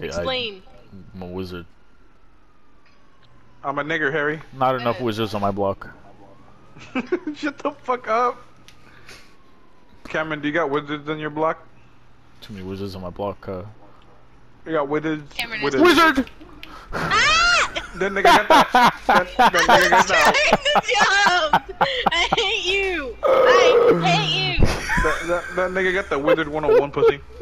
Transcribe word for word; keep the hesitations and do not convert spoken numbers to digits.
Hey, Explain. I, I'm a wizard. I'm a nigger, Harry. Not enough wizards on my block. Shut the fuck up. Cameron, do you got wizards on your block? Too many wizards on my block. Uh... You got wizards? Cameron wizards. Wizard! Ah! That nigga got that. That, that nigga got that. Trying to jump! I hate you! I hate you! That, that, that nigga got the wizard one oh one pussy.